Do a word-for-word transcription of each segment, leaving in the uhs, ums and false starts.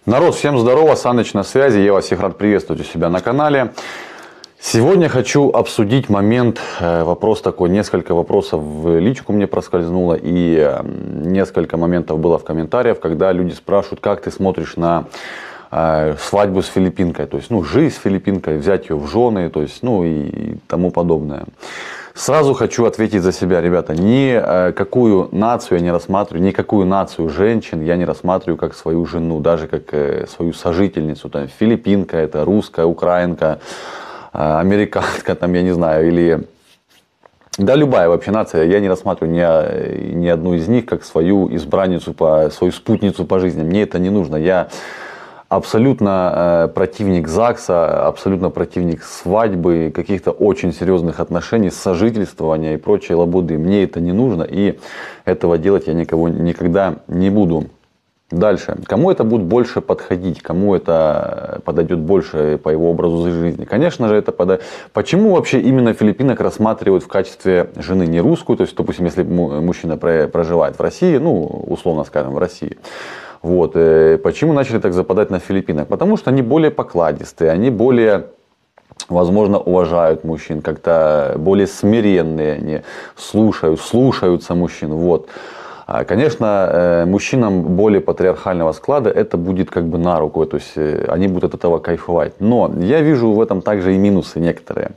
Народ, всем здорово, Саныч на связи, я вас всех рад приветствовать у себя на канале. Сегодня хочу обсудить момент, вопрос такой, несколько вопросов в личку мне проскользнуло и несколько моментов было в комментариях, когда люди спрашивают, как ты смотришь на э, свадьбу с филиппинкой, то есть, ну, жизнь с филиппинкой, взять ее в жены, то есть, ну, и тому подобное. Сразу хочу ответить за себя, ребята, никакую нацию я не рассматриваю, никакую нацию женщин я не рассматриваю как свою жену, даже как свою сожительницу. Там, филиппинка, это русская, украинка, американка, там, я не знаю, или... Да, любая вообще нация, я не рассматриваю ни, ни одну из них как свою избранницу, по, свою спутницу по жизни. Мне это не нужно. Я абсолютно э, противник ЗАГСа, абсолютно противник свадьбы, каких-то очень серьезных отношений, сожительствования и прочей лабуды. Мне это не нужно, и этого делать я никого никогда не буду. Дальше. Кому это будет больше подходить, кому это подойдет больше по его образу жизни? Конечно же, это подойдет. Почему вообще именно филиппинок рассматривают в качестве жены не русскую? То есть, допустим, если мужчина проживает в России, ну, условно скажем, в России. Вот. Почему начали так западать на филиппинок? Потому что они более покладистые, они более, возможно, уважают мужчин, как-то более смиренные, они слушают, слушаются мужчин. Вот. Конечно, мужчинам более патриархального склада это будет как бы на руку, то есть они будут от этого кайфовать. Но я вижу в этом также и минусы некоторые.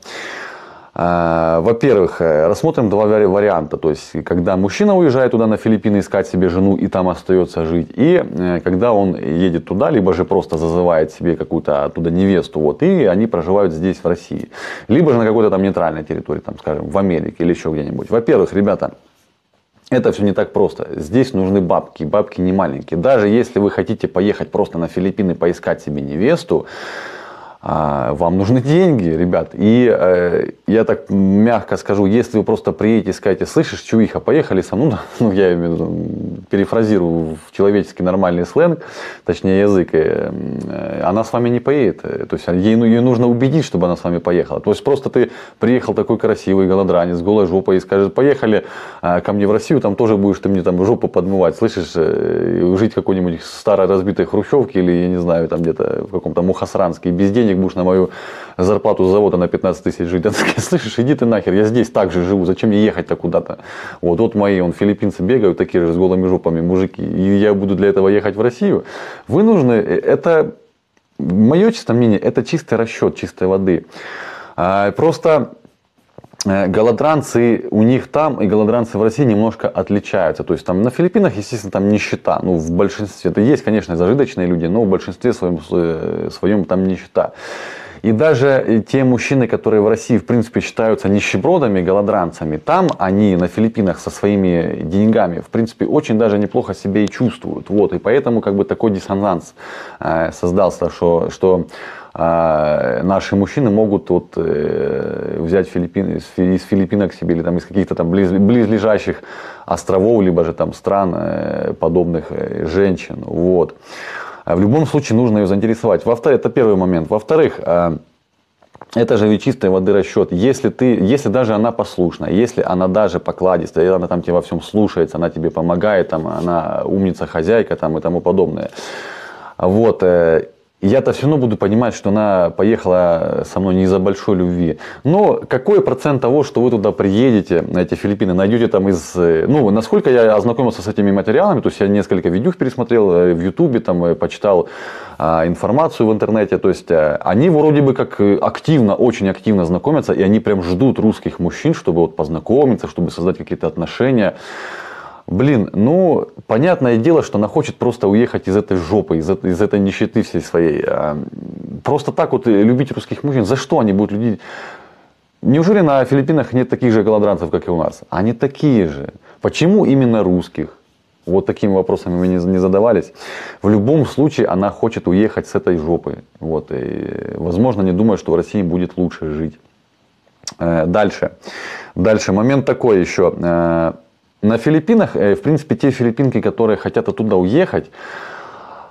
Во-первых, рассмотрим два варианта. То есть, когда мужчина уезжает туда на Филиппины искать себе жену и там остается жить. И когда он едет туда, либо же просто зазывает себе какую-то оттуда невесту. Вот, и они проживают здесь, в России. Либо же на какой-то там нейтральной территории, там, скажем, в Америке или еще где-нибудь. Во-первых, ребята, это все не так просто. Здесь нужны бабки. Бабки не маленькие. Даже если вы хотите поехать просто на Филиппины поискать себе невесту, вам нужны деньги, ребят. И э, я так мягко скажу, если вы просто приедете и скажете, слышишь, чувиха, поехали со мной, ну, я имею в виду, перефразирую в человеческий нормальный сленг, точнее язык, э, э, она с вами не поедет. То есть ей, ну, ее нужно убедить, чтобы она с вами поехала. То есть просто ты приехал такой красивый голодранец с голой жопой и скажешь, поехали э, ко мне в Россию, там тоже будешь ты мне там жопу подмывать, слышишь, э, жить в какой-нибудь старой разбитой хрущевке или, я не знаю, там где-то в каком-то Мухосранске, без денег будешь на мою зарплату с завода на пятнадцать тысяч жить. Я такая, слышишь, иди ты нахер, я здесь так же живу, зачем мне ехать-то куда-то? Вот, вот мои, он, филиппинцы бегают, такие же с голыми жопами мужики, и я буду для этого ехать в Россию. Вы нужны, это, мое чистое мнение, это чистый расчет, чистой воды. Просто голодранцы у них там и голодранцы в России немножко отличаются. То есть там на Филиппинах, естественно, там нищета. Ну, в большинстве. Это есть, конечно, зажиточные люди, но в большинстве своем, своем там нищета. И даже те мужчины, которые в России, в принципе, считаются нищебродами, голодранцами, там они на Филиппинах со своими деньгами, в принципе, очень даже неплохо себя и чувствуют. Вот. И поэтому как бы такой диссонанс э, создался, что, что э, наши мужчины могут вот, э, взять Филиппины, из Филиппинок себе или там, из каких-то там близ, близлежащих островов, либо же там стран э, подобных э, женщин. Вот. В любом случае нужно ее заинтересовать. Во-вторых, это первый момент. Во-вторых, это же ведь чистой воды расчет. Если, ты, если даже она послушная, если она даже покладистая, она там тебя во всем слушается, она тебе помогает, там, она умница, хозяйка там, и тому подобное. Вот. Я-то все равно буду понимать, что она поехала со мной не из-за большой любви. Но какой процент того, что вы туда приедете, на эти Филиппины, найдете там из... Ну, насколько я ознакомился с этими материалами, то есть я несколько видео пересмотрел в Ютубе, там почитал а, информацию в интернете. То есть они вроде бы как активно, очень активно знакомятся, и они прям ждут русских мужчин, чтобы вот познакомиться, чтобы создать какие-то отношения. Блин, ну, понятное дело, что она хочет просто уехать из этой жопы, из, из этой нищеты всей своей. Просто так вот любить русских мужчин. За что они будут любить? Неужели на Филиппинах нет таких же голодранцев, как и у нас? Они такие же. Почему именно русских? Вот такими вопросами мы не, не задавались. В любом случае, она хочет уехать с этой жопы. Вот. И, возможно, не думает, что в России будет лучше жить. Дальше. Дальше. Момент такой еще. На Филиппинах, в принципе, те филиппинки, которые хотят оттуда уехать,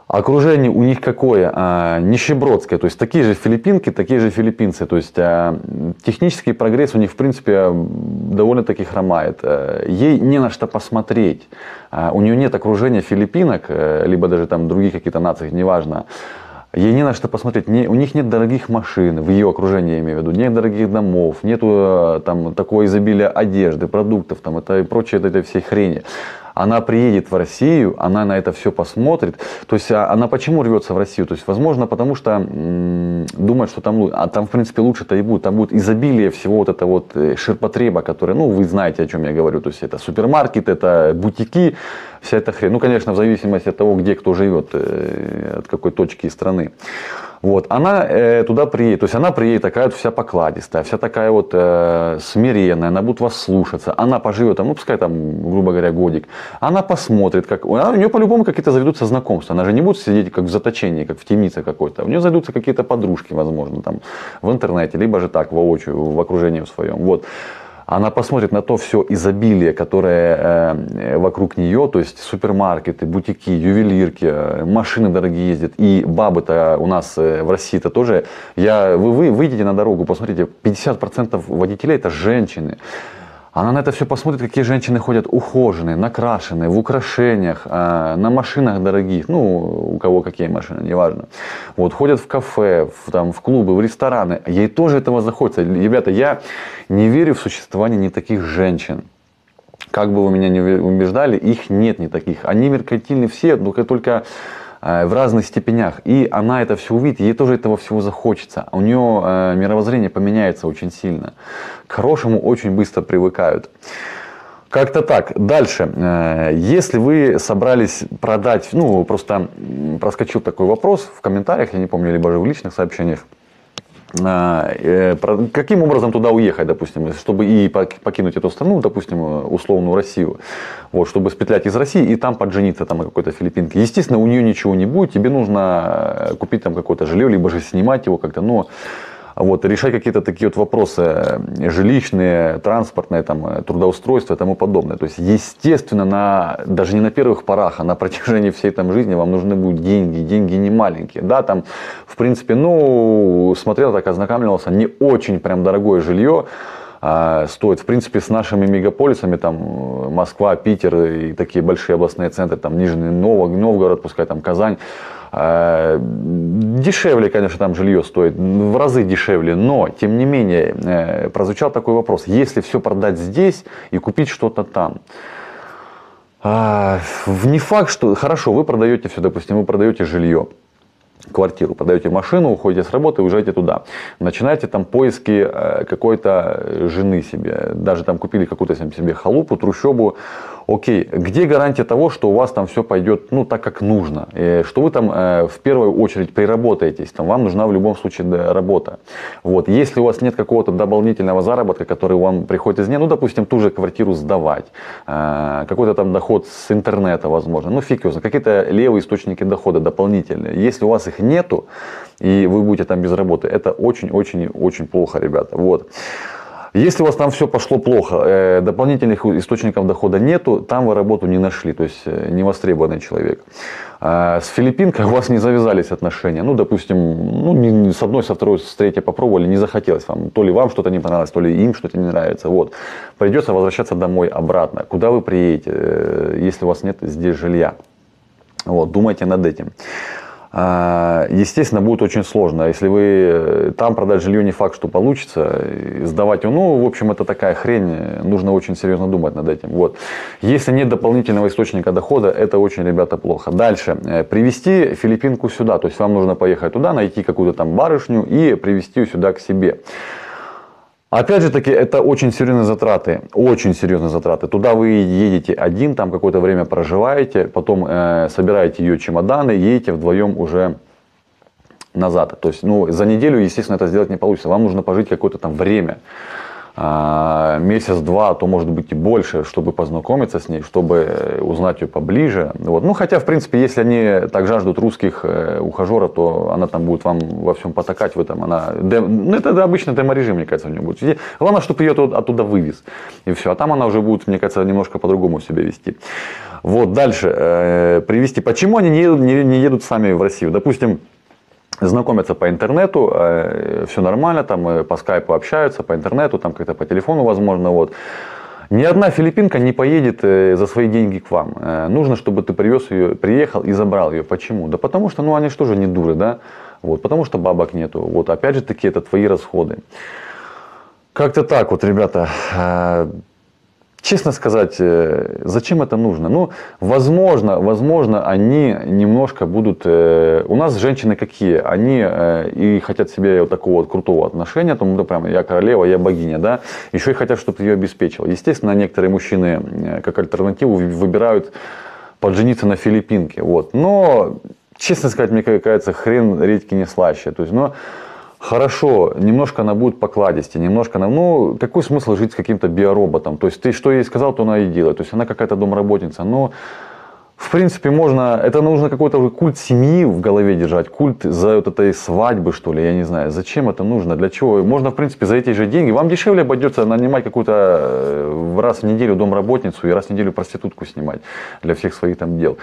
Окружение у них какое? А, нищебродское. То есть такие же филиппинки, такие же филиппинцы. То есть а, технический прогресс у них в принципе довольно-таки хромает. А, ей не на что посмотреть. А, у нее нет окружения филиппинок, либо даже там других каких-то наций, неважно. Ей не на что посмотреть. Не, у них нет дорогих машин, в ее окружении я имею в виду. Нет дорогих домов, нету там такого изобилия одежды, продуктов там, это и прочее, этой всей хрени. Она приедет в Россию, она на это все посмотрит. То есть она почему рвется в Россию? То есть, возможно, потому что м, думает, что там, а там в принципе лучше-то и будет. Там будет изобилие всего вот этого вот ширпотреба, который, ну, вы знаете, о чем я говорю. То есть это супермаркет, это бутики, вся эта хрень. Ну, конечно, в зависимости от того, где кто живет, от какой точки страны. Вот, она э, туда приедет, то есть она приедет такая вот вся покладистая, вся такая вот э, смиренная, она будет вас слушаться, она поживет там, ну пускай там, грубо говоря, годик, она посмотрит, как, у нее по-любому какие-то заведутся знакомства, она же не будет сидеть как в заточении, как в темнице какой-то, у нее заведутся какие-то подружки, возможно, там в интернете, либо же так, воочию, в окружении в своем, вот. Она посмотрит на то все изобилие, которое э, вокруг нее, то есть супермаркеты, бутики, ювелирки, э, машины дорогие ездят. И бабы-то у нас э, в России-то тоже. Я, вы, вы выйдете на дорогу, посмотрите, пятьдесят процентов водителей это женщины. Она на это все посмотрит, какие женщины ходят ухоженные, накрашенные, в украшениях, э, на машинах дорогих, ну, у кого какие машины, неважно. Вот, ходят в кафе, в, там, в клубы, в рестораны. Ей тоже этого захочется. Ребята, я не верю в существование не таких женщин. Как бы вы меня не убеждали, их нет не таких. Они меркантильны все, только, только в разных степенях. И она это все увидит, ей тоже этого всего захочется. У нее э, мировоззрение поменяется очень сильно. К хорошему очень быстро привыкают. Как-то так. Дальше. Э, если вы собрались продать, ну, просто проскочил такой вопрос в комментариях, я не помню, либо же в личных сообщениях. Каким образом туда уехать, допустим, чтобы и покинуть эту страну, допустим, условную Россию, вот, чтобы спетлять из России и там поджениться там, на какой-то филиппинке. Естественно, у нее ничего не будет, тебе нужно купить там какое-то жилье, либо же снимать его как-то, но вот, решать какие-то такие вот вопросы жилищные, транспортные, там, трудоустройства и тому подобное. То есть, естественно, на, даже не на первых порах, а на протяжении всей там жизни вам нужны будут деньги. Деньги не маленькие. Да, там, в принципе, ну, смотрел, так ознакомливался, не очень прям дорогое жилье а, стоит. В принципе, с нашими мегаполисами, там, Москва, Питер и такие большие областные центры, там, Нижний Новгород, пускай там Казань, дешевле, конечно, там жилье стоит, в разы дешевле, но, тем не менее, прозвучал такой вопрос, если все продать здесь и купить что-то там, не факт, что, хорошо, вы продаете все, допустим, вы продаете жилье, квартиру, продаете машину, уходите с работы, уезжаете туда. Начинаете там поиски какой-то жены себе. Даже там купили какую-то себе халупу, трущобу. Окей, где гарантия того, что у вас там все пойдет, ну, так как нужно? И что вы там э, в первую очередь приработаетесь, там вам нужна в любом случае да, работа. Вот. Если у вас нет какого-то дополнительного заработка, который вам приходит извне, ну, допустим, ту же квартиру сдавать, э, какой-то там доход с интернета, возможно, ну, фиг его знает, какие-то левые источники дохода дополнительные. Если у вас их нету, и вы будете там без работы, это очень-очень-очень плохо, ребята. Вот. Если у вас там все пошло плохо, э, дополнительных источников дохода нету, там вы работу не нашли, то есть э, не востребованный человек. А с филиппинкой у вас не завязались отношения. Ну, допустим, ну, не, с одной, со второй, с третьей попробовали, не захотелось вам. То ли вам что-то не понравилось, то ли им что-то не нравится. Вот. Придется возвращаться домой обратно. Куда вы приедете, э, если у вас нет здесь жилья? Вот, думайте над этим. Естественно, будет очень сложно. Если вы там продать жилье, не факт, что получится. Сдавать его, ну, в общем, это такая хрень. Нужно очень серьезно думать над этим. Вот. Если нет дополнительного источника дохода, это очень, ребята, плохо. Дальше. Привезти филиппинку сюда. То есть, вам нужно поехать туда, найти какую-то там барышню и привезти ее сюда к себе. Опять же таки, это очень серьезные затраты, очень серьезные затраты. Туда вы едете один, там какое-то время проживаете, потом э, собираете ее чемоданы, едете вдвоем уже назад. То есть, ну, за неделю, естественно, это сделать не получится. Вам нужно пожить какое-то там время месяц-два, то может быть и больше, чтобы познакомиться с ней, чтобы узнать ее поближе. Вот. Ну, хотя, в принципе, если они так жаждут русских ухажеров, то она там будет вам во всем потакать в этом. Она, ну, это обычно демо-режим, мне кажется, у нее будет. Главное, чтобы ее оттуда вывез. И все. А там она уже будет, мне кажется, немножко по-другому себя вести. Вот, дальше. Э, привести. Почему они не едут, не, не едут сами в Россию? Допустим, знакомятся по интернету, э, все нормально, там э, по скайпу общаются, по интернету, там как-то по телефону, возможно, вот. Ни одна филиппинка не поедет э, за свои деньги к вам. Э, нужно, чтобы ты привез ее, приехал и забрал ее. Почему? Да потому что, ну, они же тоже не дуры, да? Вот, потому что бабок нету. Вот, опять же таки, это твои расходы. Как-то так вот, ребята. Э, Честно сказать, зачем это нужно? Ну, возможно, возможно, они немножко будут... Э, у нас женщины какие? Они э, и хотят себе вот такого вот крутого отношения, там, да, прям я королева, я богиня, да? Еще и хотят, чтобы ты ее обеспечил. Естественно, некоторые мужчины э, как альтернативу выбирают поджениться на филиппинке. Вот. Но, честно сказать, мне кажется, хрен редьки не слаще. То есть, но... Хорошо, немножко она будет покладистее, немножко она, ну, какой смысл жить с каким-то биороботом? То есть, ты что ей сказал, то она и делает. То есть, она какая-то домработница. Но, в принципе, можно, это нужно какой-то уже культ семьи в голове держать, культ за вот этой свадьбы, что ли, я не знаю. Зачем это нужно, для чего? Можно, в принципе, за эти же деньги, вам дешевле обойдется нанимать какую-то раз в неделю домработницу и раз в неделю проститутку снимать для всех своих там дел.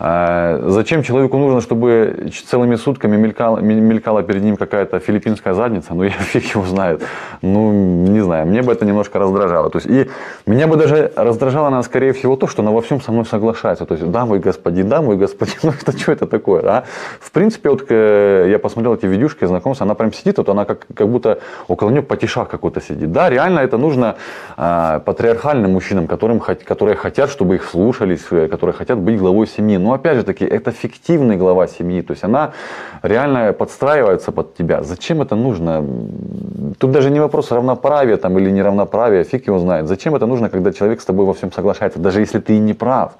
А зачем человеку нужно, чтобы целыми сутками мелькала, мелькала перед ним какая-то филиппинская задница? Ну, я фиг его знает. Ну, не знаю, мне бы это немножко раздражало. То есть, и меня бы даже раздражало она, скорее всего, то, что она во всем со мной соглашается. То есть, да, мой господин, да, мой господин, ну, это что это такое, а? В принципе, вот я посмотрел эти видюшки, знакомства, она прям сидит, вот она как, как будто около нее потешак какой-то сидит. Да, реально это нужно а, патриархальным мужчинам, которым, которые хотят, чтобы их слушались, которые хотят быть главой семьи. Но опять же таки, это фиктивный глава семьи, то есть она реально подстраивается под тебя. Зачем это нужно? Тут даже не вопрос равноправия там, или неравноправия, фиг его знает. Зачем это нужно, когда человек с тобой во всем соглашается, даже если ты и не прав?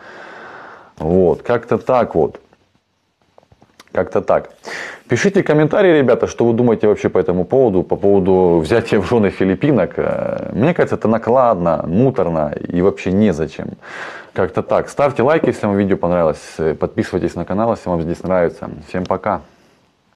Вот, как-то так вот. Как-то так. Пишите комментарии, ребята, что вы думаете вообще по этому поводу, по поводу взятия в жены филиппинок. Мне кажется, это накладно, муторно и вообще незачем. Как-то так. Ставьте лайки, если вам видео понравилось. Подписывайтесь на канал, если вам здесь нравится. Всем пока.